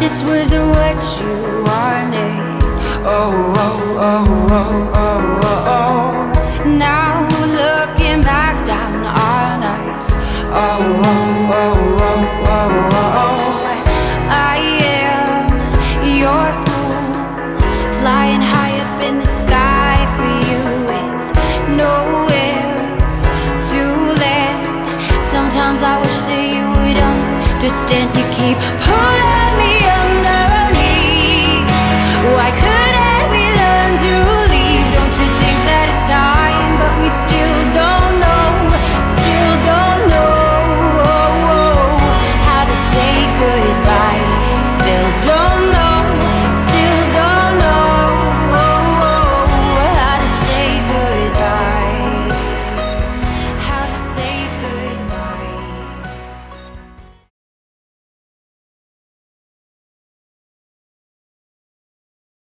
this wasn't what you wanted. Oh, oh, oh, oh, oh, oh, oh. Now looking back down on us. Oh, oh, oh, oh, oh, oh. I am your fool, flying high up in the sky for you with nowhere to land. Sometimes I wish that you would understand. You keep pulling